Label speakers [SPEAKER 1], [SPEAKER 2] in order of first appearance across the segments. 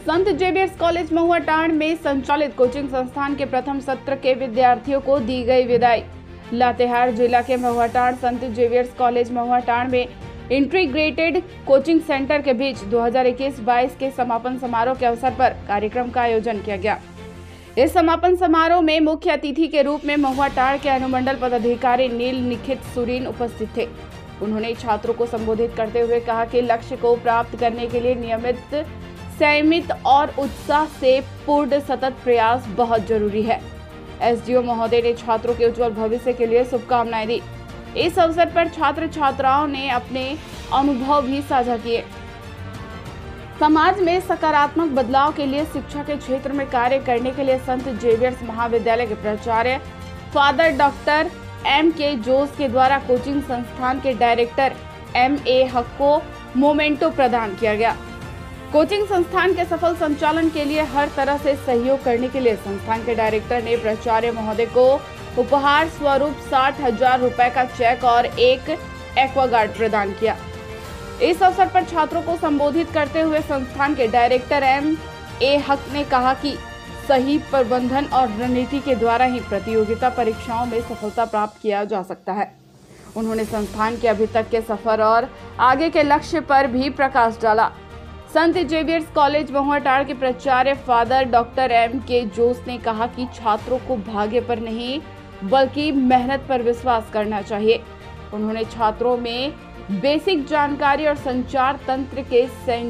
[SPEAKER 1] संत Xavier's college Mahuatand में संचालित coaching संस्थान के प्रथम सत्र के विद्यार्थियों को दी गई विदाई। लातेहार जिला के महुआटांड संत जेवियर्स कॉलेज महुआटांड में इंटीग्रेटेड कोचिंग सेंटर के बीच 2021-22 के समापन समारोह के अवसर पर कार्यक्रम का आयोजन किया गया। इस समापन समारोह में मुख्य अतिथि के रूप में महुआटांड के अनुमंडल पदाधिकारी नील निखित सुरीन उपस्थित थे। उन्होंने छात्रों को संबोधित करते हुए कहा कि लक्ष्य को प्राप्त करने के लिए नियमित, संयमित और उत्साह से पूर्ण सतत प्रयास बहुत जरूरी है। एसडीओ महोदय ने छात्रों के उज्जवल भविष्य के लिए शुभकामनाएं दी। इस अवसर पर छात्र छात्राओं ने अपने अनुभव भी साझा किए। समाज में सकारात्मक बदलाव के लिए शिक्षा के क्षेत्र में कार्य करने के लिए संत जेवियर्स महाविद्यालय के प्राचार्य फादर डॉक्टर M.K. जोस के द्वारा कोचिंग संस्थान के डायरेक्टर M.A. हक को मोमेंटो प्रदान किया गया। कोचिंग संस्थान के सफल संचालन के लिए हर तरह से सहयोग करने के लिए संस्थान के डायरेक्टर ने प्राचार्य महोदय को उपहार स्वरूप 60,000 रुपए का चेक और एक एक्वागार्ड प्रदान किया। इस अवसर पर छात्रों को संबोधित करते हुए संस्थान के डायरेक्टर M.A. हक ने कहा कि सही प्रबंधन और रणनीति के द्वारा ही प्रतियोगिता परीक्षाओं में सफलता प्राप्त किया जा सकता है। उन्होंने संस्थान के अभी तक के सफर और आगे के लक्ष्य पर भी प्रकाश डाला। संत जेवियर्स कॉलेज महुआटांड के प्राचार्य फादर डॉक्टर M.K. जोस ने कहा कि छात्रों को भाग्य पर नहीं बल्कि मेहनत पर विश्वास करना चाहिए। उन्होंने छात्रों में बेसिक जानकारी और संचार तंत्र के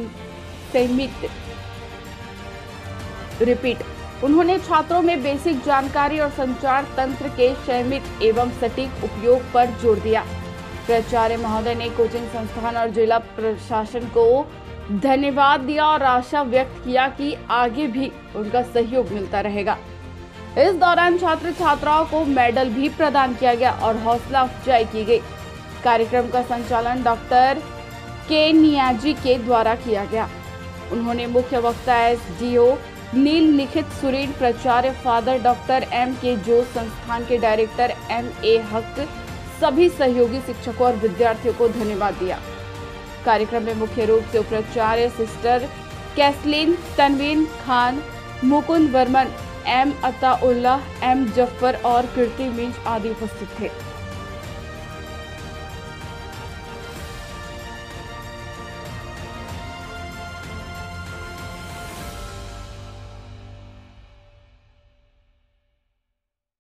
[SPEAKER 1] संयमित एवं सटीक उपयोग पर जोर दिया। प्राचार्य महोदय ने कोचिंग संस्थान और जिला प्रशासन को धन्यवाद दिया और आशा व्यक्त किया कि आगे भी उनका सहयोग मिलता रहेगा। इस दौरान छात्र छात्राओं को मेडल भी प्रदान किया गया और हौसला अफजाई की गई। कार्यक्रम का संचालन डॉक्टर के नियाजी के द्वारा किया गया। उन्होंने मुख्य वक्ता एसडीओ नील निखित सुरीन, प्राचार्य फादर डॉक्टर M.K. जोस, संस्थान के डायरेक्टर M.A. हक, सभी सहयोगी शिक्षकों और विद्यार्थियों को धन्यवाद दिया। कार्यक्रम में मुख्य रूप से प्राचार्य सिस्टर कैसलीन, तनवीन खान, मुकुंद वर्मन, M. अताउल्लाह, M. जफर और कीर्ति मींज आदि उपस्थित थे।